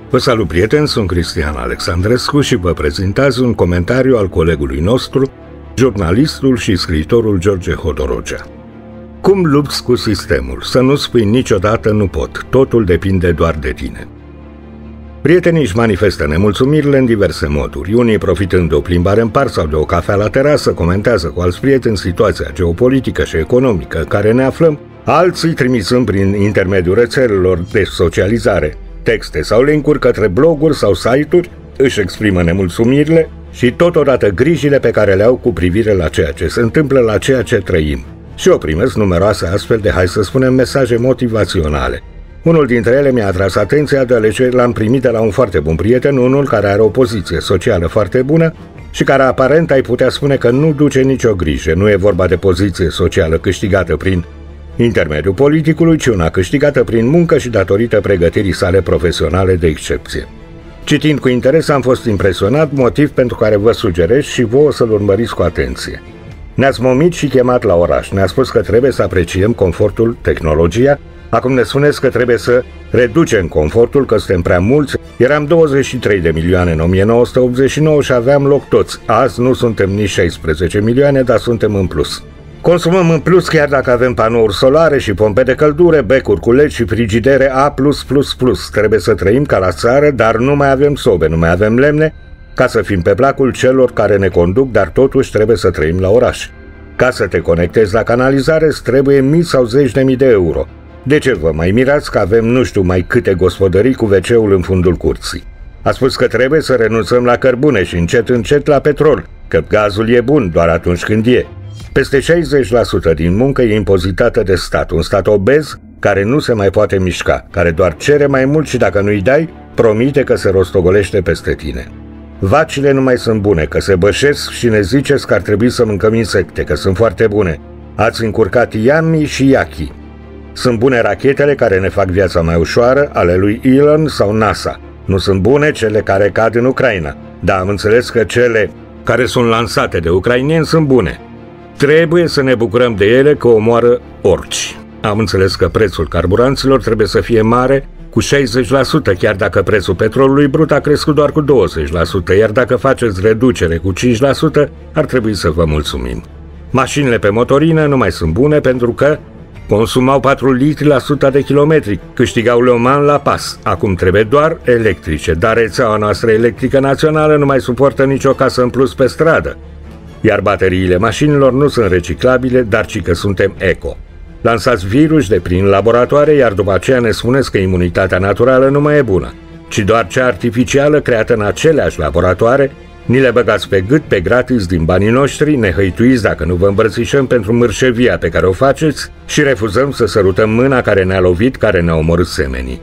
Vă salut, prieteni, sunt Cristian Alexandrescu și vă prezentați un comentariu al colegului nostru, jurnalistul și scriitorul George Hodorogea. Cum lupți cu sistemul? Să nu spui niciodată nu pot, totul depinde doar de tine. Prietenii își manifestă nemulțumirile în diverse moduri. Unii, profitând de o plimbare în parc sau de o cafea la terasă, comentează cu alți prieteni situația geopolitică și economică în care ne aflăm, alții, trimisând prin intermediul rețelelor de socializare texte sau link-uri către bloguri sau site-uri, își exprimă nemulțumirile și totodată grijile pe care le au cu privire la ceea ce se întâmplă, la ceea ce trăim. Și o primesc numeroase astfel de, hai să spunem, mesaje motivaționale. Unul dintre ele mi-a atras atenția, deoarece l-am primit de la un foarte bun prieten, unul care are o poziție socială foarte bună și care aparent ai putea spune că nu duce nicio grijă. Nu e vorba de poziție socială câștigată prin intermediul politicului, ci una câștigată prin muncă și datorită pregătirii sale profesionale de excepție. Citind cu interes, am fost impresionat, motiv pentru care vă sugerez și vouă să-l urmăriți cu atenție. Ne-ați momit și chemat la oraș, ne-a spus că trebuie să apreciem confortul, tehnologia, acum ne spuneți că trebuie să reducem confortul, că suntem prea mulți. Eram 23 de milioane în 1989 și aveam loc toți. Azi nu suntem nici 16 milioane, dar suntem în plus. Consumăm în plus chiar dacă avem panouri solare și pompe de căldură, becuri cu LED și frigidere A+++. Trebuie să trăim ca la țară, dar nu mai avem sobe, nu mai avem lemne, ca să fim pe placul celor care ne conduc, dar totuși trebuie să trăim la oraș. Ca să te conectezi la canalizare, îți trebuie mii sau zeci de mii de euro. De ce vă mai mirați că avem nu știu mai câte gospodării cu WC-ul în fundul curții? A spus că trebuie să renunțăm la cărbune și încet la petrol, că gazul e bun doar atunci când e. Peste 60% din muncă e impozitată de stat, un stat obez care nu se mai poate mișca, care doar cere mai mult și dacă nu-i dai, promite că se rostogolește peste tine. Vacile nu mai sunt bune, că se bășesc și ne ziceți că ar trebui să mâncăm insecte, că sunt foarte bune. Ați încurcat Yami și Yaki. Sunt bune rachetele care ne fac viața mai ușoară, ale lui Elon sau NASA. Nu sunt bune cele care cad în Ucraina. Da, am înțeles că cele care sunt lansate de ucraineni sunt bune. Trebuie să ne bucurăm de ele că omoară orci. Am înțeles că prețul carburanților trebuie să fie mare cu 60%, chiar dacă prețul petrolului brut a crescut doar cu 20%, iar dacă faceți reducere cu 5%, ar trebui să vă mulțumim. Mașinile pe motorină nu mai sunt bune pentru că consumau 4 litri la 100 de kilometri, câștigau Le Mans la pas. Acum trebuie doar electrice, dar rețeaua noastră electrică națională nu mai suportă nicio casă în plus pe stradă. Iar bateriile mașinilor nu sunt reciclabile, dar ci că suntem eco. Lansați virus de prin laboratoare, iar după aceea ne spuneți că imunitatea naturală nu mai e bună, ci doar cea artificială creată în aceleași laboratoare, ni le băgați pe gât, pe gratis din banii noștri, ne hăituiți dacă nu vă îmbrățișăm pentru mârșăvia pe care o faceți și refuzăm să sărutăm mâna care ne-a lovit, care ne-a omorât semenii.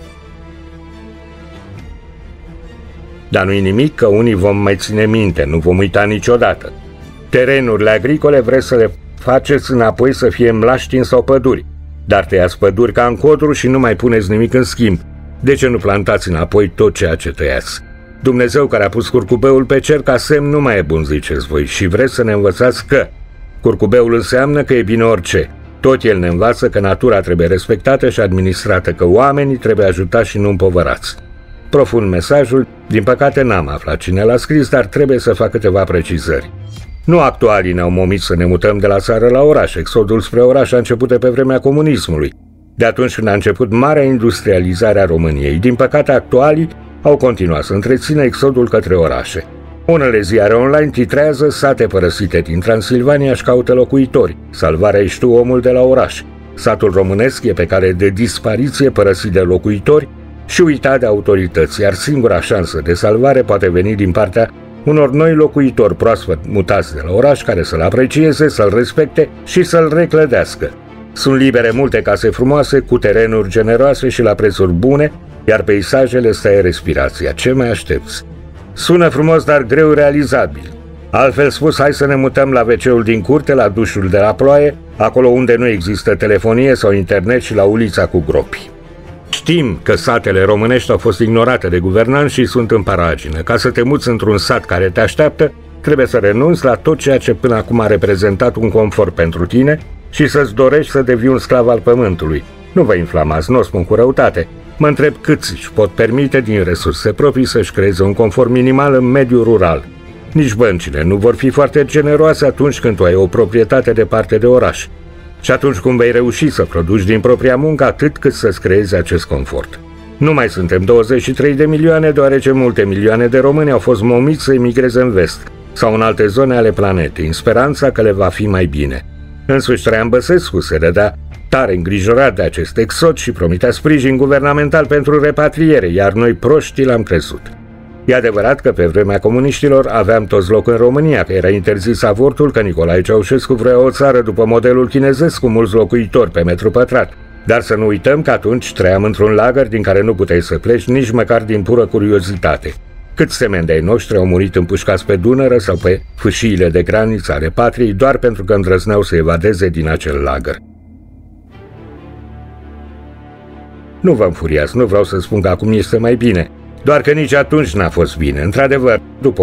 Dar nu-i nimic că unii vom mai ține minte, nu vom uita niciodată. Terenurile agricole vreți să le faceți înapoi să fie mlaștini sau păduri, dar tăiați păduri ca în codru și nu mai puneți nimic în schimb. De ce nu plantați înapoi tot ceea ce tăiați? Dumnezeu care a pus curcubeul pe cer ca semn nu mai e bun, ziceți voi, și vreți să ne învățați că curcubeul înseamnă că e bine orice. Tot el ne învață că natura trebuie respectată și administrată, că oamenii trebuie ajutați și nu împovărați. Profund mesajul, din păcate n-am aflat cine l-a scris, dar trebuie să fac câteva precizări. Nu actualii ne-au momit să ne mutăm de la țară la oraș. Exodul spre oraș a început de pe vremea comunismului, de atunci când a început marea industrializare a României. Din păcate, actualii au continuat să întrețină exodul către orașe. Unele ziare online titrează sate părăsite din Transilvania își caută locuitori. Salvarea ești tu, omul de la oraș. Satul românesc e pe cale de dispariție, părăsit de locuitori și uitat de autorități, iar singura șansă de salvare poate veni din partea unor noi locuitori proaspăt mutați de la oraș care să-l aprecieze, să-l respecte și să-l reclădească. Sunt libere multe case frumoase, cu terenuri generoase și la prețuri bune, iar peisajele stai respirația. Ce mai aștepți? Sună frumos, dar greu realizabil. Altfel spus, hai să ne mutăm la WC-ul din curte, la dușul de la ploaie, acolo unde nu există telefonie sau internet și la ulița cu gropi. Știm că satele românești au fost ignorate de guvernanți și sunt în paragină. Ca să te muți într-un sat care te așteaptă, trebuie să renunți la tot ceea ce până acum a reprezentat un confort pentru tine și să-ți dorești să devii un sclav al pământului. Nu vă inflamați, nu o spun cu răutate, Mă întreb câți își pot permite din resurse proprii să-și creeze un confort minimal în mediul rural. Nici băncile nu vor fi foarte generoase atunci când tu ai o proprietate departe de oraș. Și atunci cum vei reuși să produci din propria muncă atât cât să-ți creezi acest confort. Nu mai suntem 23 de milioane, deoarece multe milioane de români au fost momiți să emigreze în vest sau în alte zone ale planetei, în speranța că le va fi mai bine. Însuși Traian Băsescu se dădea tare îngrijorat de acest exod și promitea sprijin guvernamental pentru repatriere, iar noi proștii l-am crezut. E adevărat că pe vremea comuniștilor aveam toți loc în România, că era interzis avortul, că Nicolae Ceaușescu vrea o țară după modelul chinezesc cu mulți locuitori pe metru pătrat. Dar să nu uităm că atunci trăiam într-un lagăr din care nu puteai să pleci nici măcar din pură curiozitate. Câți semeni de-ai noștri au murit împușcați pe Dunăre sau pe fâșiile de graniță ale patriei doar pentru că îndrăzneau să evadeze din acel lagăr. Nu vă înfuriați, nu vreau să spun că acum este mai bine, doar că nici atunci n-a fost bine. Într-adevăr, după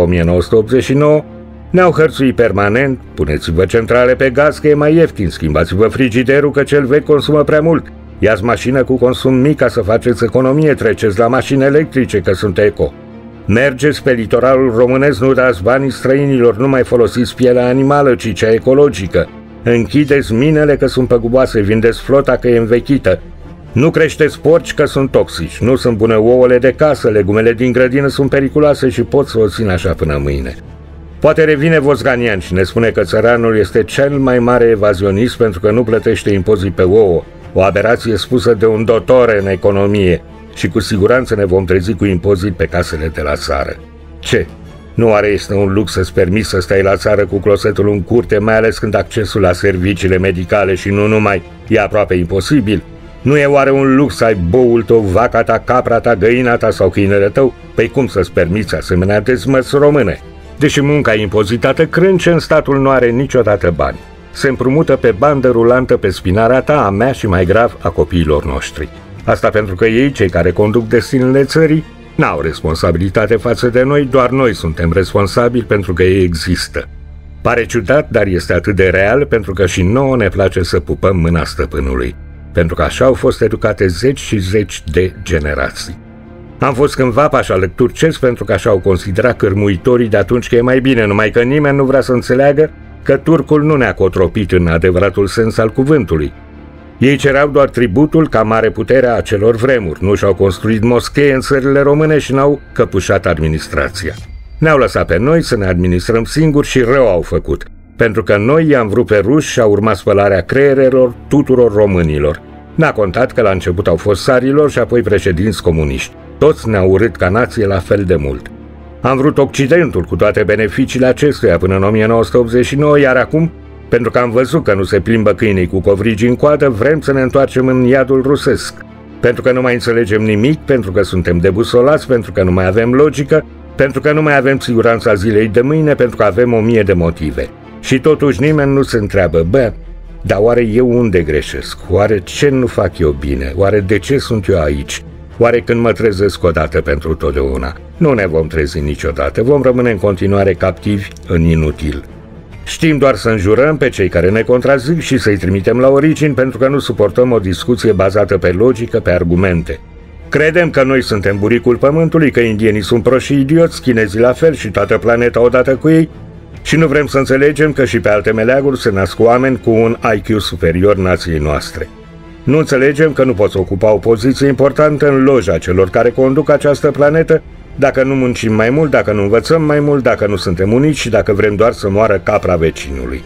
1989, ne-au hărțuit permanent, puneți-vă centrale pe gaz că e mai ieftin, schimbați-vă frigiderul că cel vechi consumă prea mult, ia-ți mașină cu consum mic ca să faceți economie, treceți la mașini electrice că sunt eco. Mergeți pe litoralul românesc, nu dați banii străinilor, nu mai folosiți pielea animală, ci cea ecologică. Închideți minele că sunt păguboase, vindeți flota că e învechită. Nu creșteți porci că sunt toxici, nu sunt bune ouăle de casă, legumele din grădină sunt periculoase și pot să o țin așa până mâine. Poate revine Vosganian și ne spune că țăranul este cel mai mare evazionist pentru că nu plătește impozit pe ouă, o aberație spusă de un doctor în economie, și cu siguranță ne vom trezi cu impozit pe casele de la țară. Ce? Nu oare este un lux să-ți permiți să stai la țară cu closetul în curte, mai ales când accesul la serviciile medicale și nu numai e aproape imposibil? Nu e oare un lux să ai boul tău, vaca ta, capra ta, găina ta sau câinele tău? Păi cum să-ți permiți asemenea dezmăți române? Deși munca impozitată crânce, în statul nu are niciodată bani. Se împrumută pe bandă rulantă pe spinarea ta, a mea și mai grav a copiilor noștri. Asta pentru că ei, cei care conduc destinele țării, n-au responsabilitate față de noi, doar noi suntem responsabili pentru că ei există. Pare ciudat, dar este atât de real pentru că și nouă ne place să pupăm mâna stăpânului. Pentru că așa au fost educate zeci și zeci de generații. Am fost cândva pașalăc turcesc pentru că așa au considerat cârmuitorii de atunci că e mai bine, numai că nimeni nu vrea să înțeleagă că turcul nu ne-a cotropit în adevăratul sens al cuvântului. Ei cereau doar tributul ca mare putere a acelor vremuri, nu și-au construit moschee în țările române și n-au căpușat administrația. Ne-au lăsat pe noi să ne administrăm singuri și rău au făcut, pentru că noi i-am vrut pe ruși și a urmat spălarea creierelor tuturor românilor. N-a contat că la început au fost sarilor și apoi președinți comuniști. Toți ne-au urât ca nație la fel de mult. Am vrut Occidentul cu toate beneficiile acestuia până în 1989, iar acum, pentru că am văzut că nu se plimbă câinii cu covrigi în coadă, vrem să ne întoarcem în iadul rusesc. Pentru că nu mai înțelegem nimic, pentru că suntem debusolați, pentru că nu mai avem logică, pentru că nu mai avem siguranța zilei de mâine, pentru că avem 1000 de motive. Și totuși nimeni nu se întreabă, dar oare eu unde greșesc? Oare ce nu fac eu bine? Oare de ce sunt eu aici? Oare când mă trezesc odată pentru totdeauna? Nu ne vom trezi niciodată, vom rămâne în continuare captivi în inutil. Știm doar să înjurăm pe cei care ne contrazic și să-i trimitem la origini pentru că nu suportăm o discuție bazată pe logică, pe argumente. Credem că noi suntem buricul pământului, că indienii sunt proști și idioți, chinezii la fel și toată planeta odată cu ei, și nu vrem să înțelegem că și pe alte meleaguri se nasc oameni cu un IQ superior nației noastre. Nu înțelegem că nu poți ocupa o poziție importantă în loja celor care conduc această planetă dacă nu muncim mai mult, dacă nu învățăm mai mult, dacă nu suntem unici și dacă vrem doar să moară capra vecinului.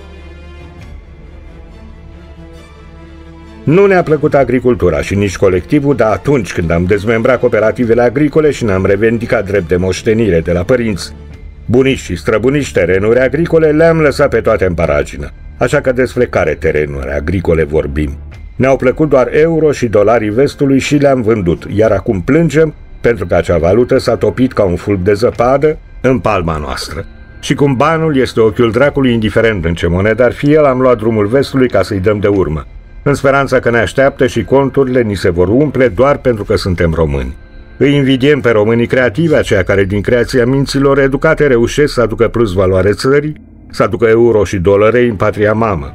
Nu ne-a plăcut agricultura și nici colectivul, dar atunci când am dezmembrat cooperativele agricole și ne-am revendicat drept de moștenire de la părinți, bunici și străbunici terenuri agricole, le-am lăsat pe toate în paragină. Așa că despre care terenuri agricole vorbim? Ne-au plăcut doar euro și dolarii vestului și le-am vândut, iar acum plângem pentru că acea valută s-a topit ca un fulg de zăpadă în palma noastră. Și cum banul este ochiul dracului, indiferent în ce monedă ar fi el, am luat drumul vestului ca să-i dăm de urmă, în speranța că ne așteaptă și conturile ni se vor umple doar pentru că suntem români. Îi invidiem pe românii creativi, aceia care din creația minților educate reușesc să aducă plus valoare țării, să aducă euro și dolari în patria mamă.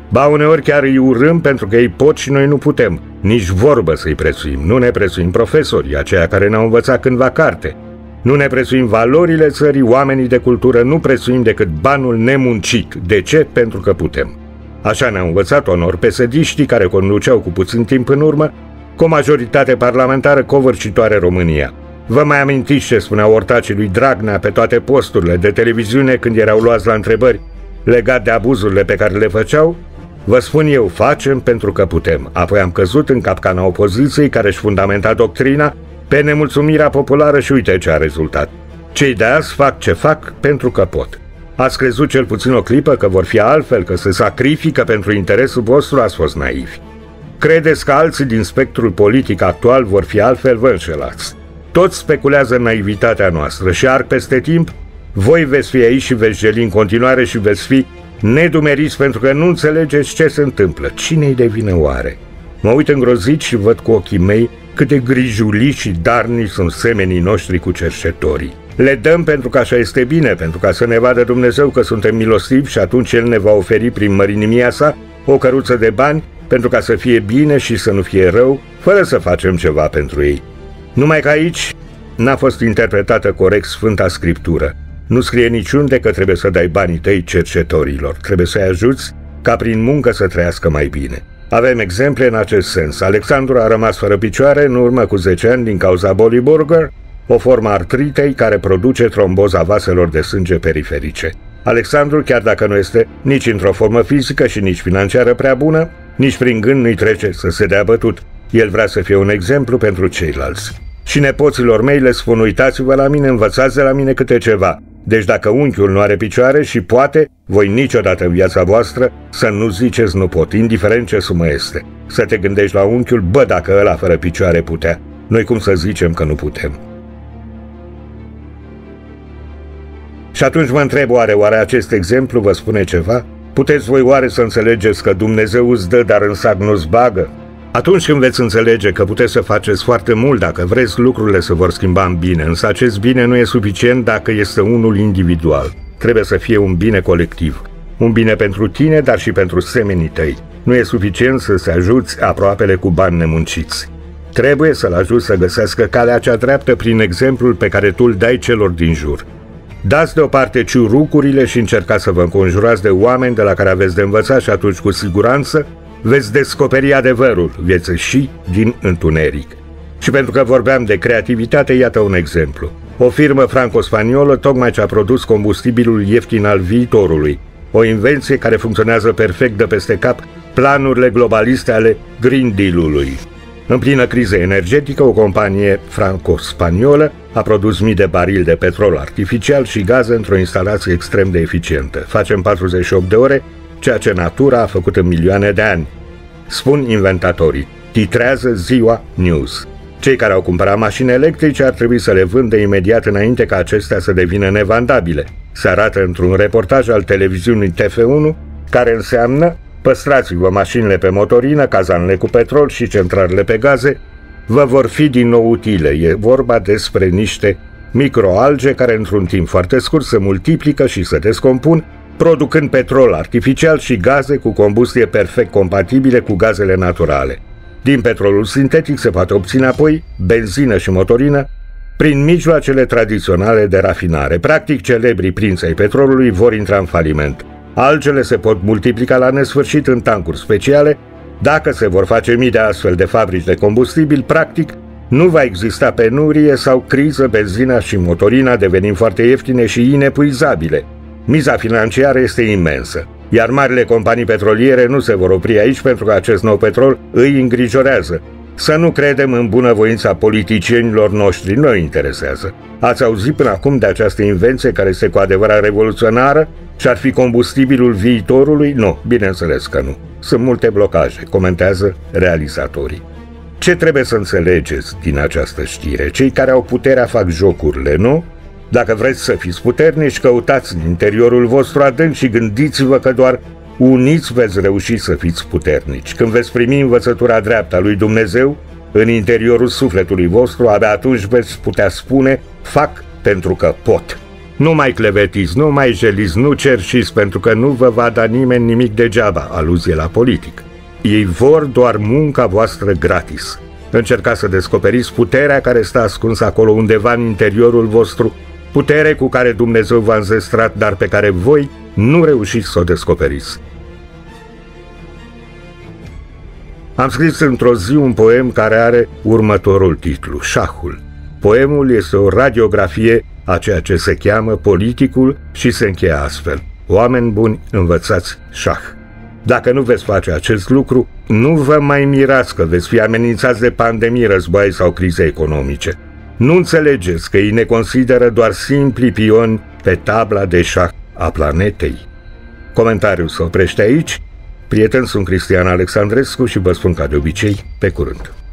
Ba uneori chiar îi urâm pentru că ei pot și noi nu putem. Nici vorbă să-i prețuim. Nu ne prețuim profesorii, aceia care ne-au învățat cândva carte. Nu ne prețuim valorile țării, oamenii de cultură, nu prețuim decât banul nemuncit. De ce? Pentru că putem. Așa ne-au învățat onor pesediștii care conduceau cu puțin timp în urmă cu o majoritate parlamentară covârșitoare România. Vă mai amintiți ce spuneau ortacii lui Dragnea pe toate posturile de televiziune când erau luați la întrebări legat de abuzurile pe care le făceau? Vă spun eu, facem pentru că putem. Apoi am căzut în capcana opoziției care își fundamenta doctrina pe nemulțumirea populară și uite ce a rezultat. Cei de azi fac ce fac pentru că pot. Ați crezut cel puțin o clipă că vor fi altfel, că se sacrifică pentru interesul vostru, ați fost naivi. Credeți că alții din spectrul politic actual vor fi altfel, vă înșelați. Toți speculează în naivitatea noastră și arc peste timp, voi veți fi aici și veți geli în continuare și veți fi nedumeriți pentru că nu înțelegeți ce se întâmplă. Cine-i de vină oare? Mă uit îngrozit și văd cu ochii mei cât de grijuliți și darnici sunt semenii noștri cu cercetorii. Le dăm pentru că așa este bine, pentru ca să ne vadă Dumnezeu că suntem milostivi și atunci El ne va oferi prin mărinimia sa o căruță de bani pentru ca să fie bine și să nu fie rău, fără să facem ceva pentru ei. Numai că aici n-a fost interpretată corect Sfânta Scriptură. Nu scrie niciunde că trebuie să dai banii tăi cercetorilor. Trebuie să-i ajuți ca prin muncă să trăiască mai bine. Avem exemple în acest sens. Alexandru a rămas fără picioare în urmă cu 10 ani din cauza bolii Burger, o formă artritei care produce tromboza vaselor de sânge periferice. Alexandru, chiar dacă nu este nici într-o formă fizică și nici financiară prea bună, nici prin gând nu-i trece să se dea bătut. El vrea să fie un exemplu pentru ceilalți. Și nepoților mei le spun, uitați-vă la mine, învățați de la mine câte ceva. Deci dacă unchiul nu are picioare și poate, voi niciodată în viața voastră să nu ziceți nu pot, indiferent ce sumă este. Să te gândești la unchiul, bă, dacă ăla fără picioare putea, noi cum să zicem că nu putem? Și atunci mă întreb, oare acest exemplu vă spune ceva? Puteți voi oare să înțelegeți că Dumnezeu îți dă, dar în sac nu-ți bagă? Atunci când veți înțelege că puteți să faceți foarte mult dacă vreți, lucrurile se vor schimba în bine, însă acest bine nu e suficient dacă este unul individual. Trebuie să fie un bine colectiv. Un bine pentru tine, dar și pentru semenii tăi. Nu e suficient să se ajuți aproapele cu bani nemunciți. Trebuie să-l ajuți să găsească calea cea dreaptă prin exemplul pe care tu îl dai celor din jur. Dați deoparte ciurucurile și încercați să vă înconjurați de oameni de la care aveți de învățat și atunci cu siguranță veți descoperi adevărul, veți ieși din întuneric. Și pentru că vorbeam de creativitate, iată un exemplu. O firmă franco-spaniolă tocmai ce a produs combustibilul ieftin al viitorului, o invenție care funcționează perfect de peste cap planurile globaliste ale Green Deal-ului. În plină criză energetică, o companie franco-spaniolă a produs mii de barili de petrol artificial și gaze într-o instalație extrem de eficientă. Facem 48 de ore, ceea ce natura a făcut în milioane de ani. Spun inventatorii, titrează Ziua News. Cei care au cumpărat mașini electrice ar trebui să le vândă imediat înainte ca acestea să devină nevandabile. Se arată într-un reportaj al televiziunii TF1, care înseamnă: păstrați-vă mașinile pe motorină, cazanele cu petrol și centralele pe gaze, vă vor fi din nou utile. E vorba despre niște microalge care într-un timp foarte scurt se multiplică și se descompun, producând petrol artificial și gaze cu combustie perfect compatibile cu gazele naturale. Din petrolul sintetic se poate obține apoi benzină și motorină prin mijloacele tradiționale de rafinare. Practic, celebrii prinți ai petrolului vor intra în faliment. Algele se pot multiplica la nesfârșit în tancuri speciale. Dacă se vor face mii de astfel de fabrici de combustibil, practic, nu va exista penurie sau criză, benzina și motorina devenind foarte ieftine și inepuizabile. Miza financiară este imensă, iar marile companii petroliere nu se vor opri aici pentru că acest nou petrol îi îngrijorează. Să nu credem în bunăvoința politicienilor noștri, nu îi interesează. Ați auzit până acum de această invenție care este cu adevărat revoluționară și ar fi combustibilul viitorului? Nu, bineînțeles că nu. Sunt multe blocaje, comentează realizatorii. Ce trebuie să înțelegeți din această știre? Cei care au puterea fac jocurile, nu? Dacă vreți să fiți puternici, căutați în interiorul vostru adânc și gândiți-vă că doar uniți veți reuși să fiți puternici. Când veți primi învățătura dreaptă a lui Dumnezeu în interiorul sufletului vostru, abia atunci veți putea spune: fac pentru că pot. Nu mai clevetiți, nu mai jeliți, nu cerșiți, pentru că nu vă va da nimeni nimic degeaba, aluzie la politic. Ei vor doar munca voastră gratis. Încercați să descoperiți puterea care stă ascunsă acolo undeva în interiorul vostru, putere cu care Dumnezeu v-a înzestrat, dar pe care voi nu reușiți să o descoperiți. Am scris într-o zi un poem care are următorul titlu, Șahul. Poemul este o radiografie a ceea ce se cheamă politicul și se încheie astfel: oameni buni, învățați șah. Dacă nu veți face acest lucru, nu vă mai mirați că veți fi amenințați de pandemii, războaie sau crize economice. Nu înțelegeți că ei ne consideră doar simpli pioni pe tabla de șah a planetei. Comentariul se oprește aici. Prieten, sunt Cristian Alexandrescu și vă spun ca de obicei, pe curând.